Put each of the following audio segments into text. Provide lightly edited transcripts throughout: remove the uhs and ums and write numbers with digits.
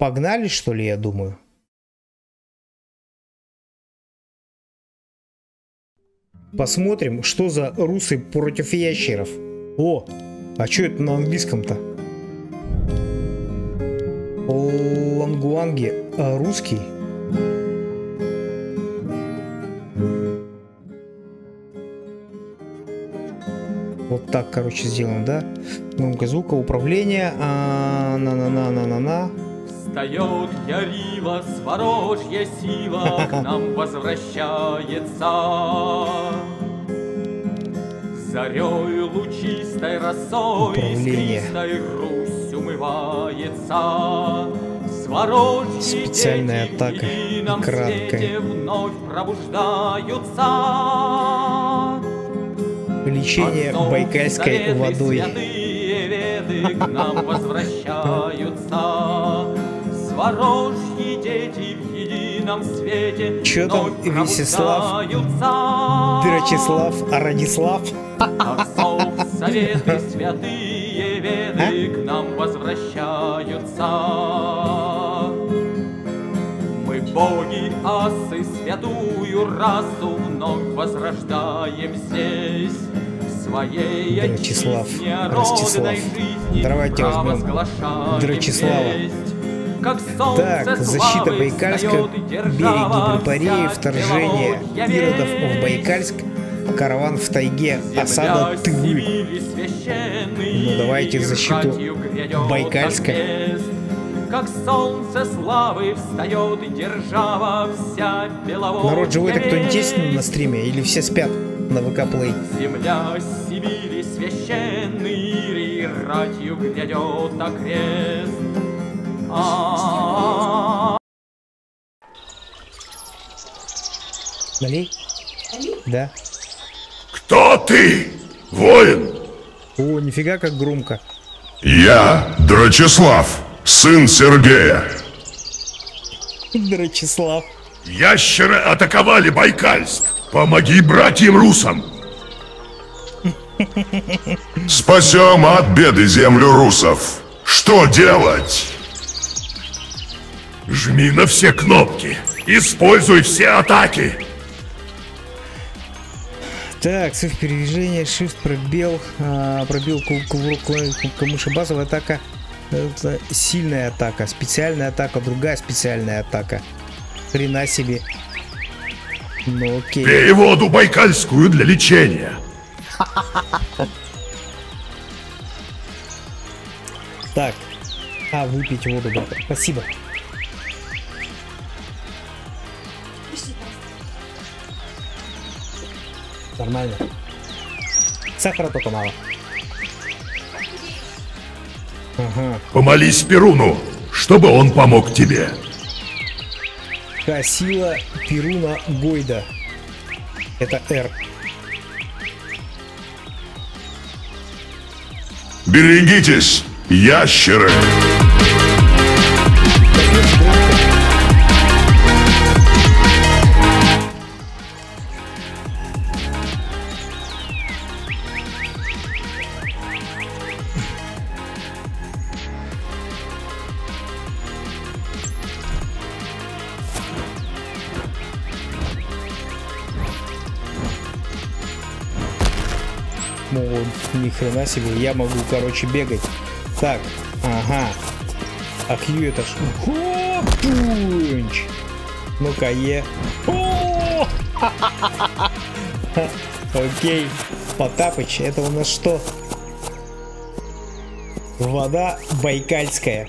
Погнали, что ли, я думаю. Посмотрим, что за русы против ящеров. О, а что это на английском-то? Лангуанги, а русский? Вот так, короче, сделано, да? Громкость звука, управление. На-на-на-на-на-на. Встает ярила, сворожья сила к нам возвращается. Зарей лучистой росой, искристой Русь умывается. Сворожьи специальная дети атака, в едином свете вновь пробуждаются. Лечение байкальской водой. Святые веды к нам возвращаются. Сворожьи дети в едином свете. Чё там, Вячеслав, Драчеслав, Радислав? Отцов советы, святые веды к нам возвращаются. Мы боги, асы, святую расу вновь возрождаем здесь. Своей Драчеслав, Ростислав. Давайте возьмем Драчеслава. Так, защита Байкальска, береги Гипарии, вторжение иродов в Байкальск, караван в тайге, осада Тывы. Ну давайте защиту Байкальска. Как солнце славы встает держава вся беловодья. Народ живой, так кто-нибудь есть на стриме? Или все спят на ВК Play? Земля Сибири священный, ратью грядет окрест. Налей? Да. Кто ты, воин? О, нифига как громко. Я Драчеслав, сын Сергея. Драчеслав. Ящеры атаковали Байкальск. Помоги братьям русам. Спасем от беды землю русов. Что делать? Жми на все кнопки. Используй все атаки. Так, цифр передвижения, shift, пробел, пробел, камыша, базовая атака, сильная атака, специальная атака, другая специальная атака. Хрена себе. Ну окей. Пей воду байкальскую для лечения. Так, выпить воду, да. Спасибо. Нормально. Сахара только мало. Ага. Помолись Перуну, чтобы он помог тебе. Сила Перуна Гойда. Это R. Берегитесь, ящеры. Ну, ни хрена себе, я могу, короче, бегать. Так, ага. А Q это ж... Пунч! Ну-ка, Окей. Потапыч, это у нас что? Вода байкальская.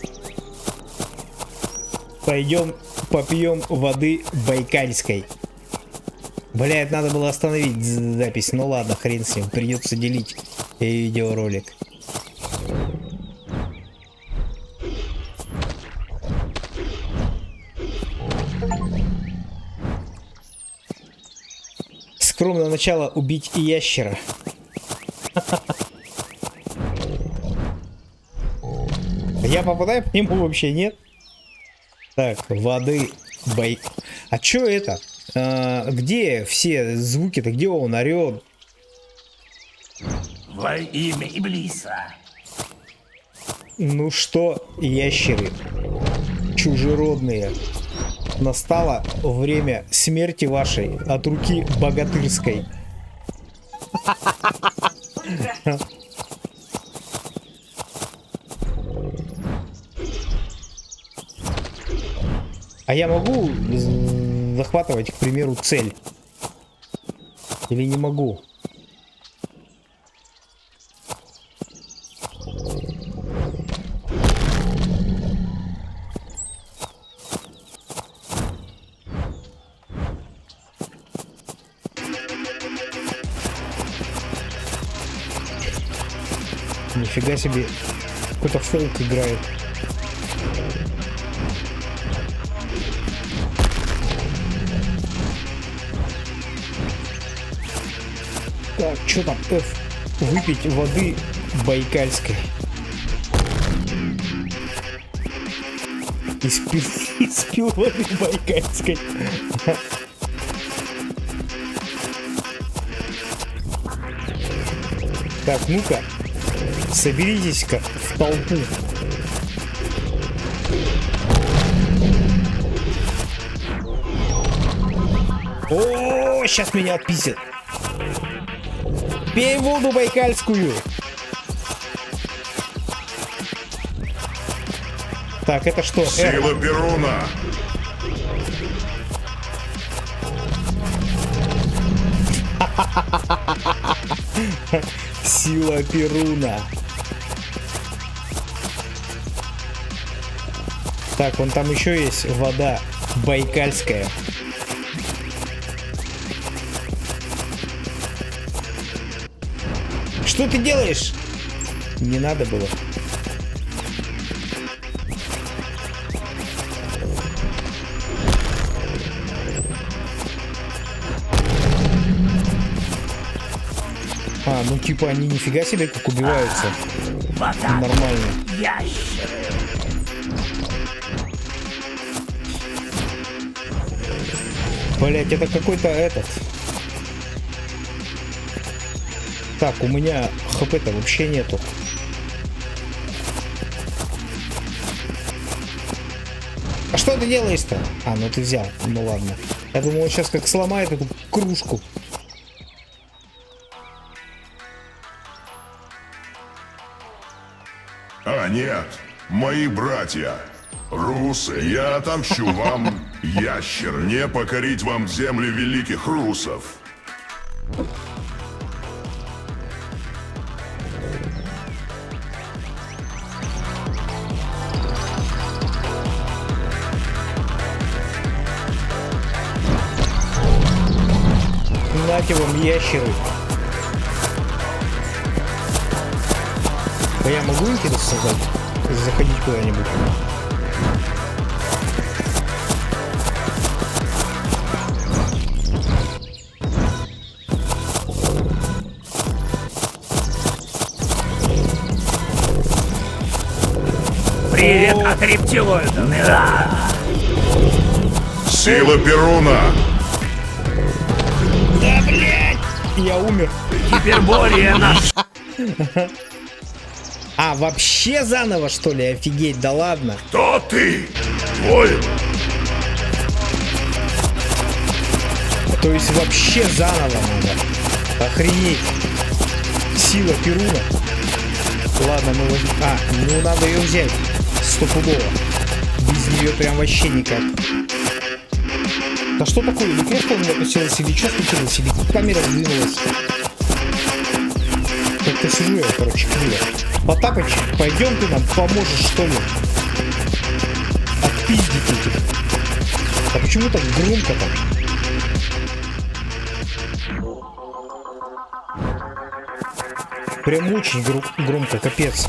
Пойдем попьем воды байкальской. Блядь, надо было остановить запись. Ну ладно, хрен с ним. Придется делить видеоролик. Скромное начало: убить ящера. Я попадаю по нему вообще, нет? Так, воды бай... А чё это? Где все звуки-то? Где он орёт? Во имя Иблиса. Ну что, ящеры? чужеродные. Настало время смерти вашей от руки богатырской. А я могу захватывать, к примеру, цель? Или не могу? Нифига себе, какой-то фолк играет. Так, что там? F. Выпить воды байкальской. Испил воды байкальской. Так, ну-ка. Соберитесь-ка в толпу. О, сейчас меня отписят. Пей воду байкальскую. Так, это что? Сила Перуна. Сила Перуна. Так, вон там еще есть вода байкальская. Что ты делаешь? Не надо было. А, ну типа они нифига себе как убиваются. Нормально. Блять, это какой-то этот. Так, у меня хп-то вообще нету. А что ты делаешь-то? А, ну ты взял. Ну ладно. Я думал, он сейчас как сломает эту кружку. А нет, мои братья. Русы, я отомщу вам, ящер, не покорить вам земли великих русов. Нате вам, ящеры. А я могу интерес создать? Заходить куда-нибудь? Привет от рептилоидов. Сила Перуна. Да, блядь! Я умер. Гипербория наш. А, вообще заново, что ли? Офигеть, да ладно. Кто ты? Воин. То есть вообще заново надо. Охренеть. Сила Перуна. Ладно, мы возьмем. А, ну надо ее взять. Стопудово. Без нее прям вообще никак. Да что такое? Или кресло у меня опустилось, или что случилось? Или камера сдвинулась? Как-то сижу я, короче, криво. Потапыч, пойдем ты нам поможешь, что ли? Отпиздить этих. А почему так громко-то? Прям очень громко, капец.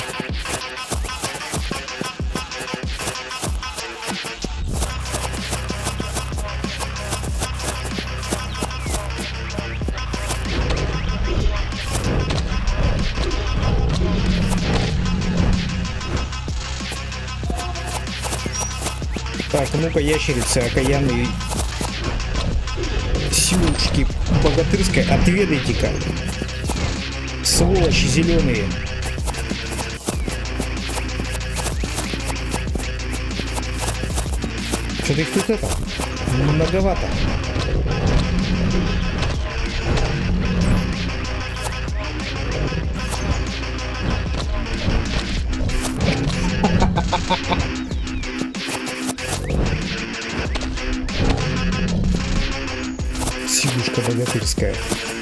Так, ну-ка, ящерицы, окаянные силушки богатырской, отведайте-ка. Сволочи зеленые. Что-то их тут это многовато. Сидушка богатырская.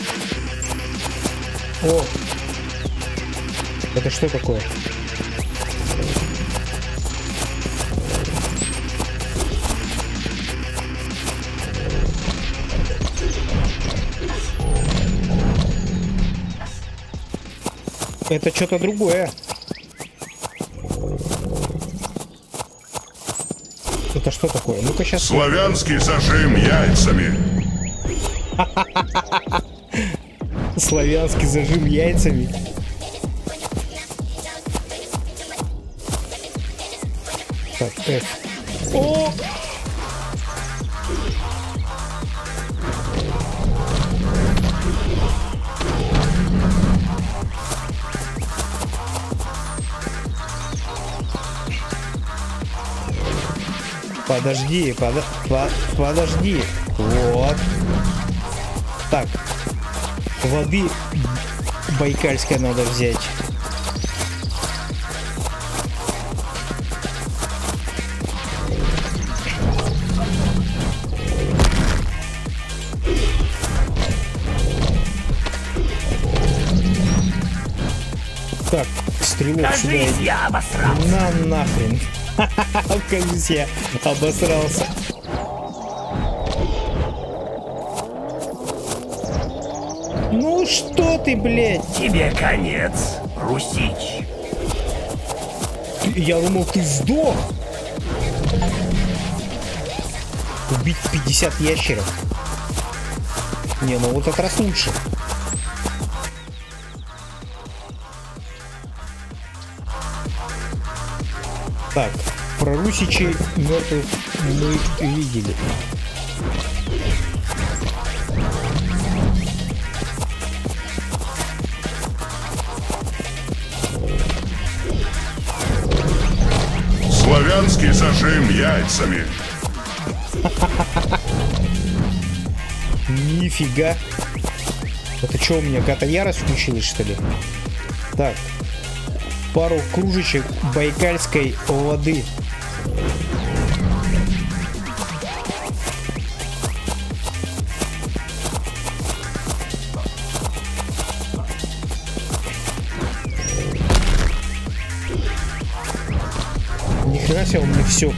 О! Это что такое? Это что-то другое. Это что такое? Ну-ка сейчас. Славянский зажим яйцами. Славянский зажим яйцами. Так, F. О! Подожди, подожди. Вот. Так. Воды байкальской надо взять. Так, стрелок Кажись, сюда. я обосрался. На нахрен. Кажись, я обосрался. Ну что ты, блядь? Тебе конец, Русич. Я думал, ты сдох. Убить 50 ящеров. Не, ну вот этот раз лучше. Так, про русичей мертвых мы видели. Славянский зажим яйцами. Нифига. Это что, у меня какая-то ярость включилась, что ли? Так. Пару кружечек байкальской воды. Ни хрена себе, он мне все.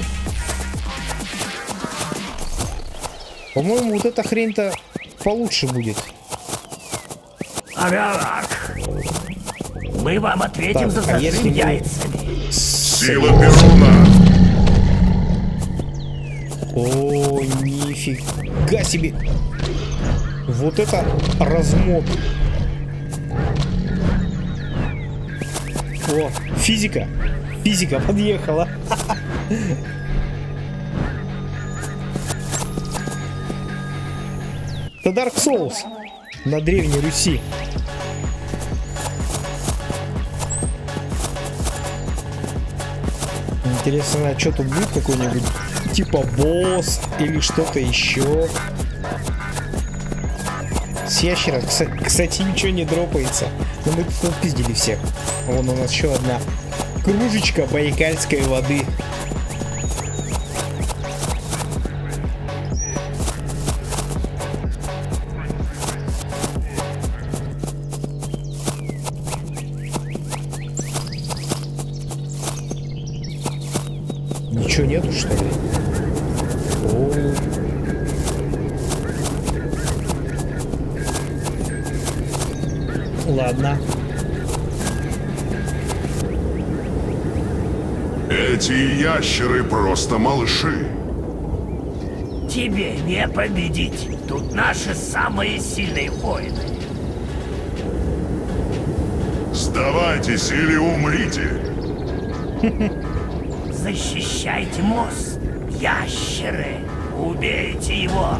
По-моему, вот эта хрень-то получше будет. Ага. Мы вам ответим Так, за а зажим если мы- яйцами. Сила Перуна. О, нифига себе. Вот это размот. О, физика. Физика подъехала. Это Dark Souls на Древней Руси. Интересно, а что тут будет, какой-нибудь типа босс или что-то еще? С ящера, кстати, ничего не дропается. Но мы тут пиздили всех. Вон у нас еще одна кружечка байкальской воды. Ничего нету, что ли? О. Ладно. Эти ящеры просто малыши. Тебе не победить. Тут наши самые сильные воины. Сдавайтесь или умрите. Защищайте мост. Ящеры. Убейте его.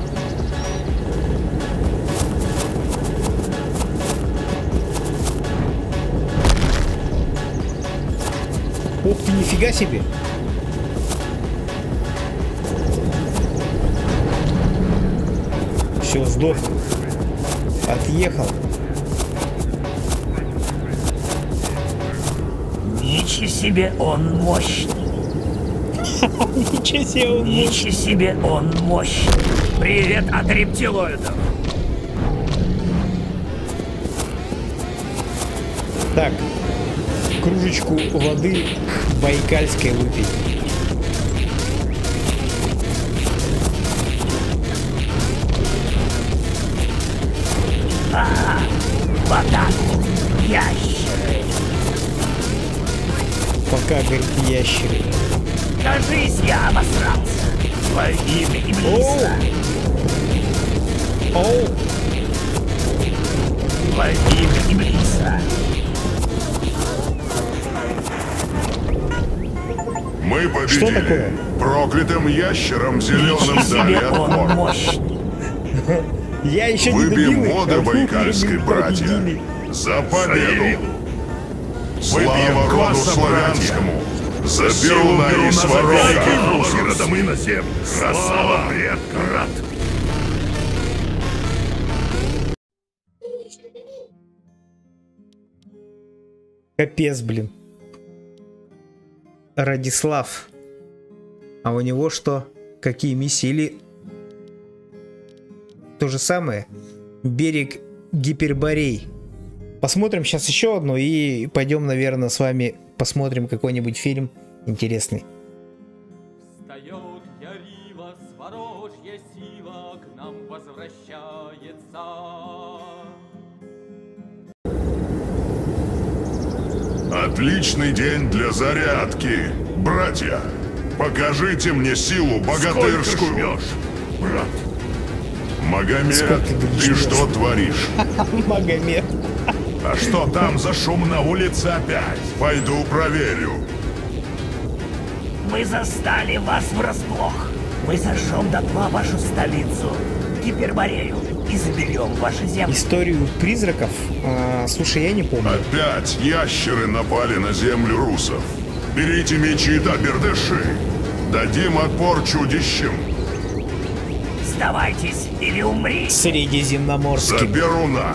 Ух ты, нифига себе. Все, сдох. Отъехал. Ничего себе, он мощный. Ничего себе, он Ничего себе, он мощный. Привет от рептилоидов. Так, кружечку воды байкальской выпить. Вода. Ящеры. Пока, говорит, ящеры. Кажись, я обосрался. Во имя Иблиса. Оу! Во имя Иблиса. Мы Что победили. такое? Проклятым ящером зеленым Ничего дали себе, он отпор. мощный. Я еще не Выбьем добил их, моды а вы байкальской, меня братья. победили. За победу! Слава Выпьем роду класса, славянскому! За Силу Перуна и Перуна Сварога! заберите, родом и на землю. Слава предкам! Рад. Капец, блин. Радислав. А у него что? Какие миссии? Или то же самое? Берег Гиперборей. Посмотрим сейчас еще одну и пойдем, наверное, с вами посмотрим какой-нибудь фильм интересный. Встает ярила, сворожья сила к нам возвращается. Отличный день для зарядки! Братья, покажите мне силу Сколько богатырскую! жмешь, брат? Магомед, Сколько ты ты жмешь? что творишь? Магомед. А что там за шум на улице опять? Пойду проверю. Мы застали вас врасплох. Мы сожжем дотла вашу столицу, Гиперборею, и заберем ваши земли. Историю призраков? Слушай, я не помню. Опять ящеры напали на землю русов. Берите мечи да бердыши. Дадим отпор чудищам. Сдавайтесь или умрите. За Средиземноморский. Перуна.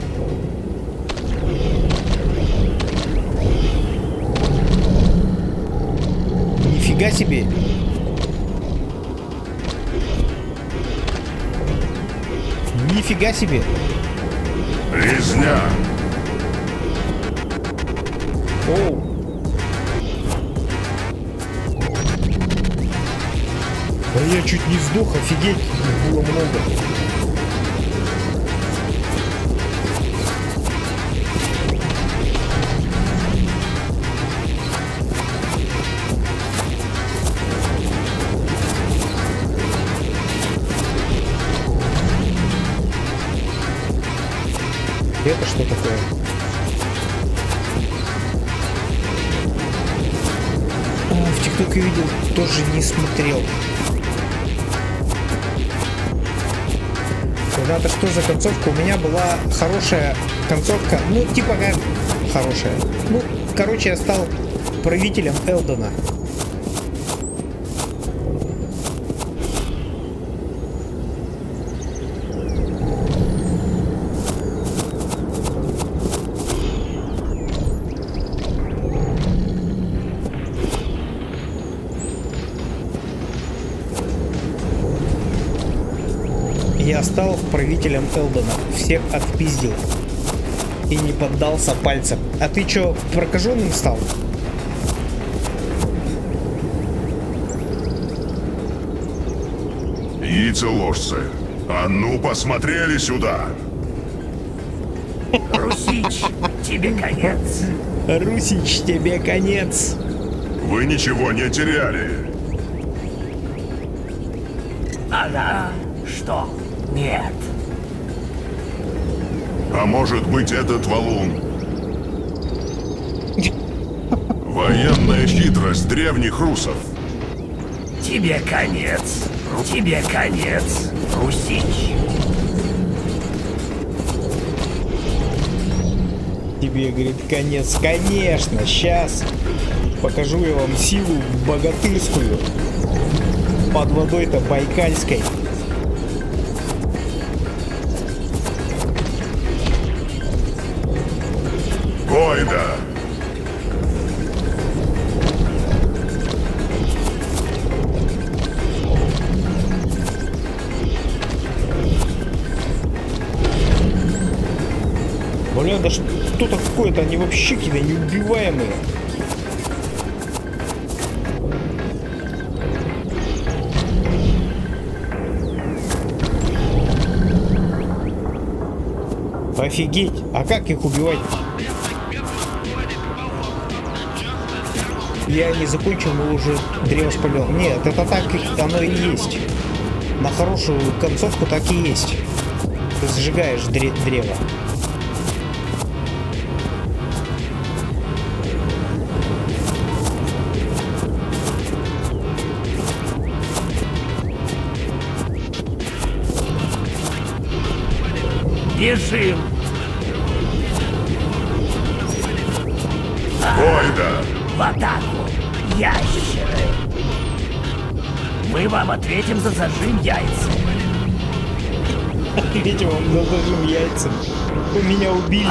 Нифига себе. Нифига себе. Резня. Оу. Да я чуть не сдох, офигеть, их было много. Это что такое? В ТикТоке видел, тоже не смотрел. Когда-то что за концовка? У меня была хорошая концовка. Ну, типа как хорошая. Ну, короче, я стал правителем Элдона. Я стал правителем Элдона, всех отпиздил и не поддался пальцем. А ты чё, прокаженным стал? Яйцеложцы. А ну, посмотрели сюда. Русич, тебе конец. Русич, тебе конец. Вы ничего не теряли. Ага, что? Нет. А может быть, этот валун? Военная хитрость древних русов. Тебе конец. Тебе конец, Русич. Тебе, говорит, конец. Конечно, сейчас покажу я вам силу богатырскую. Под водой-то байкальской. Войда! Бля, да что такое-то? Они вообще какие-то неубиваемые. Офигеть! А как их убивать? Я не закончил, но уже древо спалил. Нет, это так оно и есть. На хорошую концовку так и есть. Ты сжигаешь древо. Бежим! Войда! В атаку! Ящеры! Мы вам ответим за зажим яйца. Ответим вам за зажим яйцем. Вы меня убили.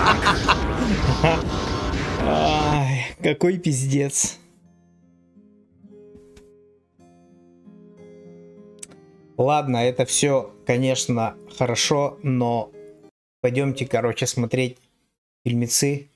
Ай, какой пиздец. Ладно, это все, конечно, хорошо, но пойдемте, короче, смотреть фильмецы.